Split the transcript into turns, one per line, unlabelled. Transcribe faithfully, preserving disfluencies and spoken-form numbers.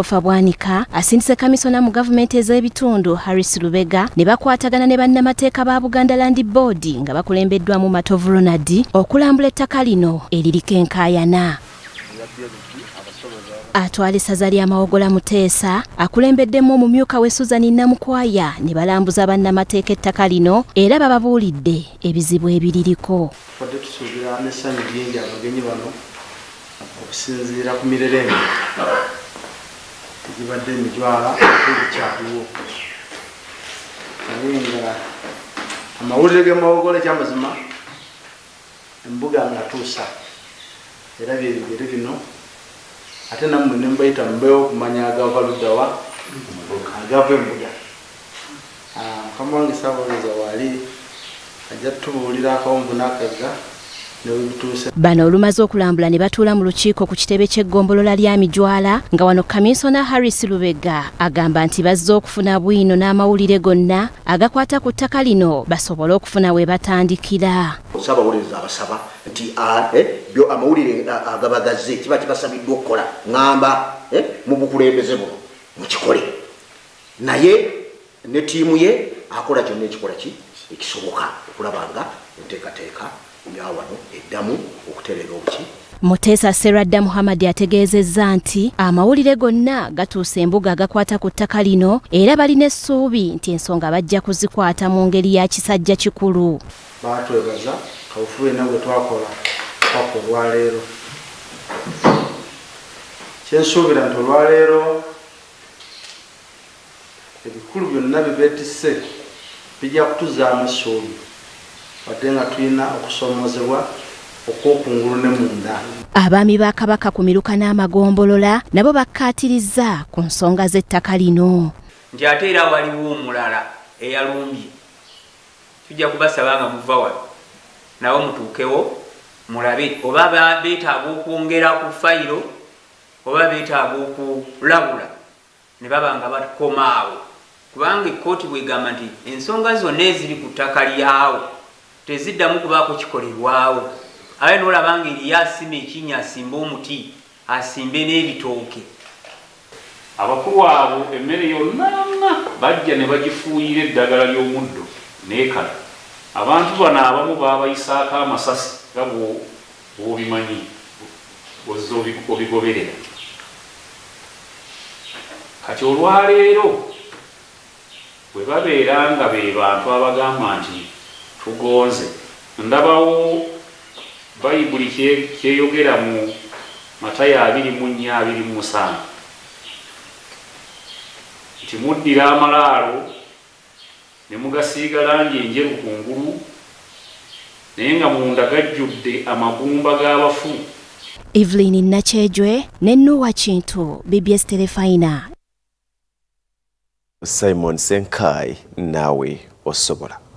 Christopher Bwanika asindise kamisona mu gavumenti ez'ebitundu Harris Lubega ne bakwatagana ne bannamateeka ba Buganda Land Board nga bakulembeddwamu Matovu Ronald okulambula ettaka lino eririko enkaayana. Atwala essaza lya Mawogola Muteesa akulembeddemu omumyuka we Susan Namukwaya ne balambuza bannamateeka ettaka lino era bababuulidde ebizibu ebiririko.
Fadde tusuubira n'essanyu lingi abagenyi bano okusinziira ku mirerembe tegibadde emijwala ebikyaliwo. Naye nga amawulire ge Mawogola ekyamazima embuga nga tuusa era bye bigere bino ate nammwe ne mbayita mbeewo okumanya agava luddawa agava embuga. Mukama wange Ssaabawuliriza waali ajja tutubuulira akawunvu n'akagga ne we bituuse.
Bano olumaze okulambula ne batuula mu lukiiko ku kitebe ky'eggombolola lya Mijwala nga wano Kaminsona Harris Lubega agamba nti bazze okufuna bwino n'amawulire gonna agakwata ku ttaka lino basobole okufuna we batandikira.
Ssaabawuliriza abasaba nti byo amawulire agabagazze kiba kibasabiddwa okukola ngamba mu bukulembeze buno mukikole naye ne ttiimu ye akola kyonna ekikola ki ekisoboka okulaba nga enteekateeka yawano eddamu okutereera obuki.
Muteesa Serradda Muhammad ategeezezza nti amawulire gonna gatuuse embuga agakwata ku ttaka lino era balina essuubi nti ensonga bajja kuzikwata mu ngeri ya kisajja kikulu.
Baatwebaza kabufubi nabwe twakola paka olwaleero. Kyensuubira nti olwaleero ebikulu byonna bibeetisse bijja kutuzaamu essuubi wadde nga tulina okusoomozebwa okw'okungulu ne munda.
Abaami ba Kabaka ku miruka n'amagombolola nabo bakkaatirizza ku nsonga z'ettaka lino.
Nti ate era waliwo omulala eyalumbye tujja kubasaba nga muva wano nawo mutuukewo mulabe oba beetaaga okwongera ku fayiro oba beetaaga okulabula ne baba nga bakomaawo kubanga ekkooti bwegamba nti ensonga zonna eziri ku ttaka lyawo teziddamu kubaako kikolerwawo. Aye n'olaba nga eriyo asima ekinnya asimbe omuti asimbe n'ebitooke.
Abakulu abo emmere yonna bajja ne bagifuuyira eddagala ly'omuddo n'ekala. Abantu bano abamu baabayisaako amasasi nga bw'obimanyi bw'ozza obigoberera. Kati olwaleero bwe babeera nga be bantu abagamba nti tugonze, ndabawo Bayibuli kyeyogera mu Matayo abiri mu nnya abiri mu musanvu nti muddira amalaalo ne mugasiiga langi enjeru kungulu naye nga munda gajjudde amagumba g'abafu.
Evelyn Nakyejwe ne Noah Kintu, B B S Telefina.
Simon Senkai nawe osobola.